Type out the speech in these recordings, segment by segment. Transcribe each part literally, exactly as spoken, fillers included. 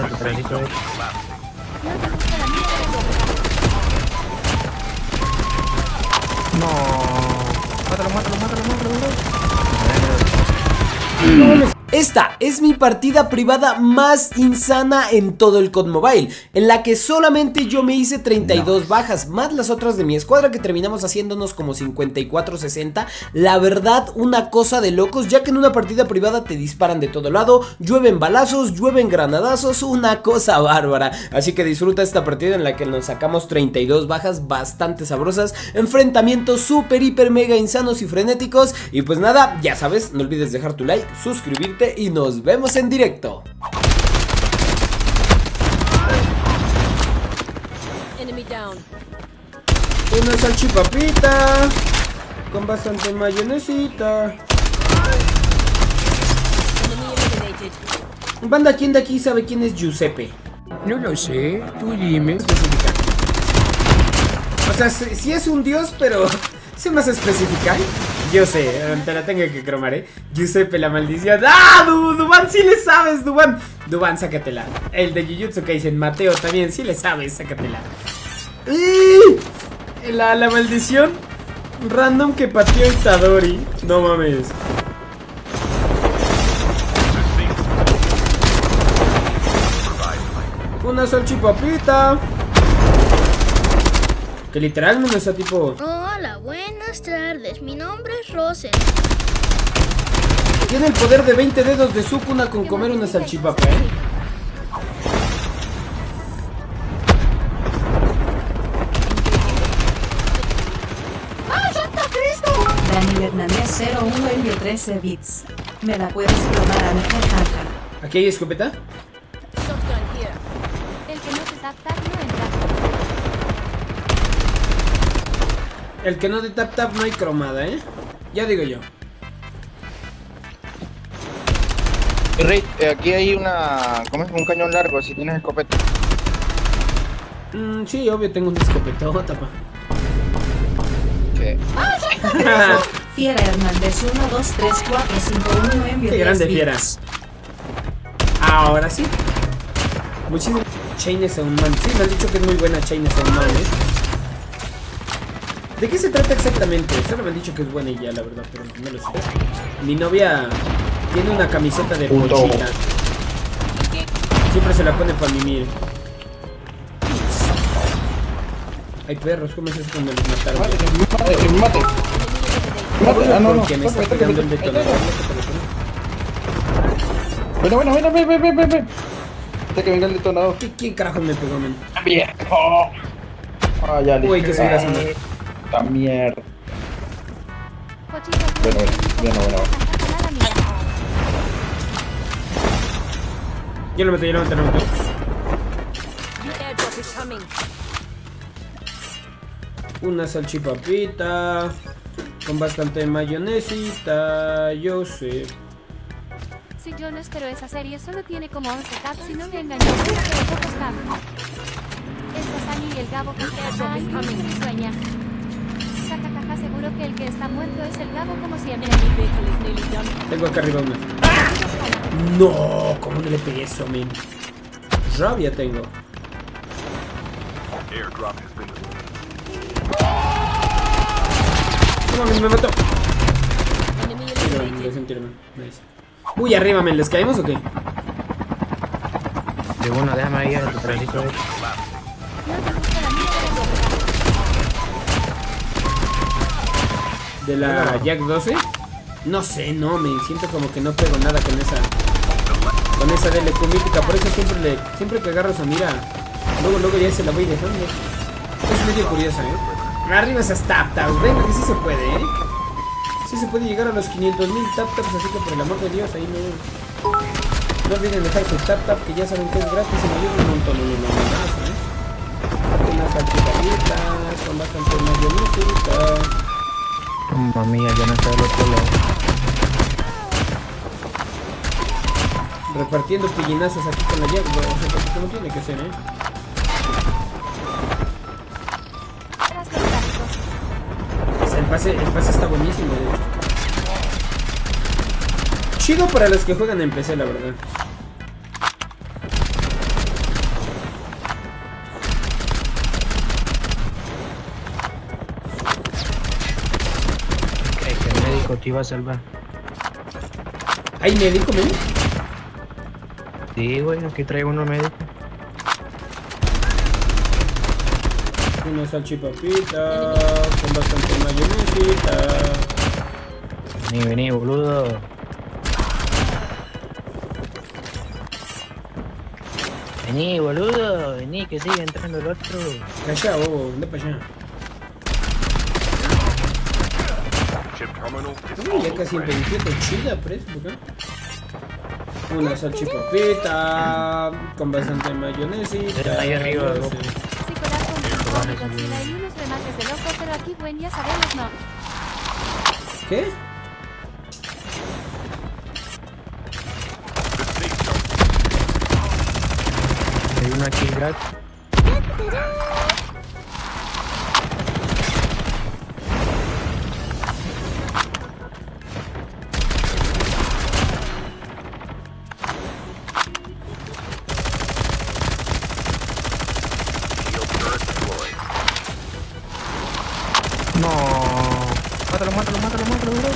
a tu trajito, eh. No. Mátalo, mátalo, mátalo, mátalo, mátalo. Esta es mi partida privada más insana en todo el C O D Mobile, en la que solamente yo me hice treinta y dos bajas, más las otras de mi escuadra que terminamos haciéndonos como cincuenta y cuatro sesenta. La verdad, una cosa de locos, ya que en una partida privada te disparan de todo lado, llueven balazos, llueven granadazos, una cosa bárbara. Así que disfruta esta partida en la que nos sacamos treinta y dos bajas bastante sabrosas, enfrentamientos super, hiper, mega insanos y frenéticos. Y pues nada, ya sabes, no olvides dejar tu like, suscribirte y nos vemos en directo. Una salchipapita con bastante mayonesita. Banda, ¿quién de aquí sabe quién es Giuseppe? No lo sé, tú dime. Especificar. O sea, si, si es un dios, pero ¿se más especificar? Yo sé, te la tengo que cromar, eh. Giuseppe, la maldición. ¡Ah! Du Dubán, sí le sabes, Dubán. Dubán, sácatela. El de Jujutsu Kaisen, Mateo también, sí le sabes, sácatela. ¡Y! La, la maldición random que pateó Itadori. No mames. Una salchipapita. Que literalmente está tipo... Hola, buenas tardes, mi nombre es Rosen. Tiene el poder de veinte dedos de Sukuna con comer una salchipapa, ¿eh? ¡Ah, Santa Cristo! Daniel Hernández cero uno envió trece bits. Me la puedes clomar a mi jajaja. ¿Aquí hay escopeta? El que no te tap tap no entra. El que no de tap tap no hay cromada, ¿eh? Ya digo yo. Rey, eh, aquí hay una... ¿Cómo es? Un cañón largo, si tienes escopeta. Mm, sí, obvio tengo una escopetota, pa. ¿Qué? Fiera Hernández uno dos tres cuatro cinco uno envió Qué diez grande, bits. fieras. Ahora sí. Muchísimo. Chainsaw Man. Sí, me han dicho que es muy buena Chainsaw Man, ¿eh? ¿De qué se trata exactamente? Solo me han dicho que es buena y ya, la verdad, pero no lo sé. Mi novia tiene una camiseta de Puto. Pochita. Siempre se la pone para mimir. Ay, perros, ¿cómo es eso cuando los mataron? Mate, que me mate, que me mate. Mate, ah, no, no. Porque me está pegando el detonador. Bueno, bueno, bueno, ven, ven, ven, ven, ven. Hasta que venga el detonador. ¿Qué, ¿Quién carajo me pegó, men? Bien. Oh. Ah, ya le Uy, que se irá a sonar. esta mierda. Cochito, Bueno, bueno, bueno, bueno. Yo lo meto, yo lo meto, yo lo meto. Una salchipapita con bastante mayonesita, yo sé. Si yo no espero esa serie, solo tiene como once caps y no me engañó, pero pocos caps. Es Sasani y el Gabo que ay, sueña. Sacacaja, seguro que el que está muerto es el Gabo como siempre. Tengo acá arriba una. No, ¿cómo no le pegué eso, men? Rabia tengo. No mames, me mató. Tírame, tírame, tírame. Nice. Uy, arriba, men, ¿les caemos o qué? De uno, déjame ahí a tu trajito, eh. ¿De la Jack doce? No sé, no, me siento como que no pego nada con esa Con esa D L Q mítica. Por eso siempre le siempre que agarro esa mira, luego luego ya se la voy dejando. Es medio curiosa, eh. Arriba esas tap taps, venga que sí se puede, eh. Sí se puede llegar a los quinientos mil tap taps, así que por el amor de Dios, ahí no No olviden dejar su tap tap, que ya saben que es gratis y me ayuda un montón, un montón, eh. Una salchipapita con bastante mayonesita. Mamma mía, ya no está del otro lado. Repartiendo pillinazos aquí con la llave, o sea, porque no tiene que ser, eh. O sea, el pase, el pase está buenísimo, de hecho. Chido para los que juegan en P C, la verdad. loco, te iba a salvar. ¿Hay médico, men? Sí, güey, aquí traigo uno médico. Una salchipapita con bastante mayonesita. Vení, vení, boludo. Vení, boludo, vení, que sigue entrando el otro. Calla, bobo, anda para allá. Uy, ya casi el veintisiete, chida, preso, por acá. Una salchipapita con bastante mayonesita. Ahí arriba, Sí. loco. Sí, corazón, con Godzilla y unos remates de loco, pero aquí buen ya sabemos no. ¿Qué? Hay uno aquí gratis. No. Mátalo, mátalo, mátalo, mátalo, bro.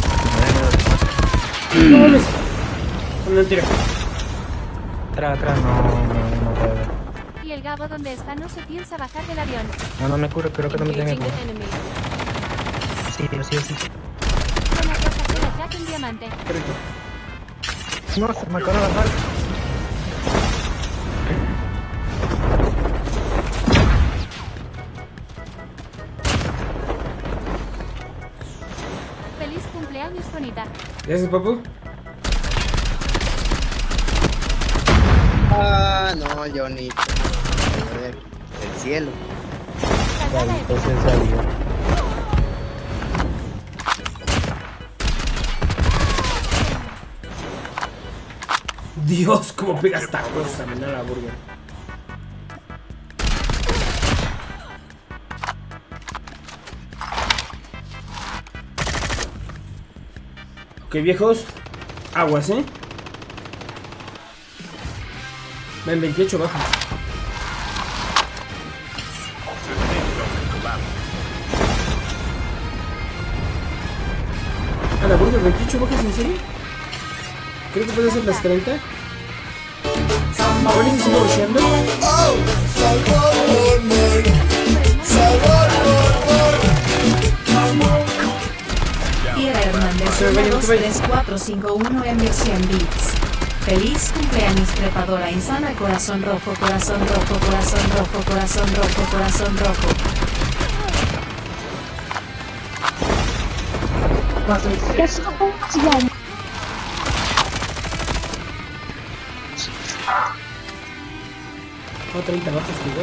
No mames. Una tira. Atrás, atrás, no, no, no puedo. Y el Gabo donde está no se piensa bajar del avión. No, no me curo, creo que no me tenga Engaging que. the enemy. Sí, sí, sí. Buena cosa que la Jack en diamante. Correcto. No, se me acabó la bajar. Feliz cumpleaños, bonita. Gracias, papu. Ah, no, Johnny. El cielo. Calzada de Entonces salió. Dios, cómo pega esta cosa, me da la burger. Ok, viejos. Aguas, ¿eh? Ven, veintiocho bajas. A la burger, veintiocho bajas, ¿en serio? Creo que puede ser las treinta. A ver si sigo rusheando. Ira Hernández Se ve, dos se ve. tres cuatro cinco uno envió cien bits. Feliz cumpleaños trepadora insana, corazón rojo, corazón rojo, corazón rojo, corazón rojo, corazón rojo. No, treinta bajas, igual.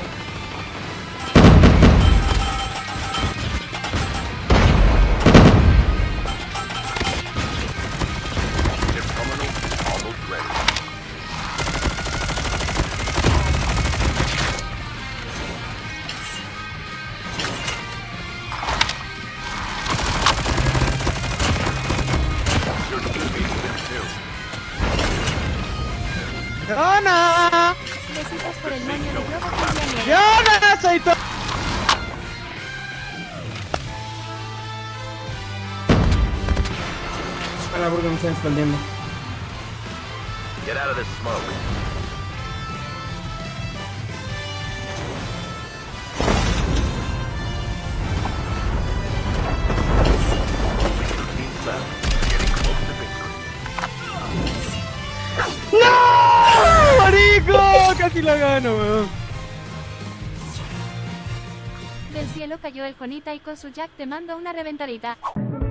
¡Yona! Besitos por el moño de globo cumpleañero. ¡Yona! ¡Soy to... A la burger me están espaldeando. Get out of this smoke. fifteen left. Getting close to victory. ¡No! ¡Marico! Casi la gano, weón. Del cielo cayó el Jonita y con su Jack te mando una reventadita.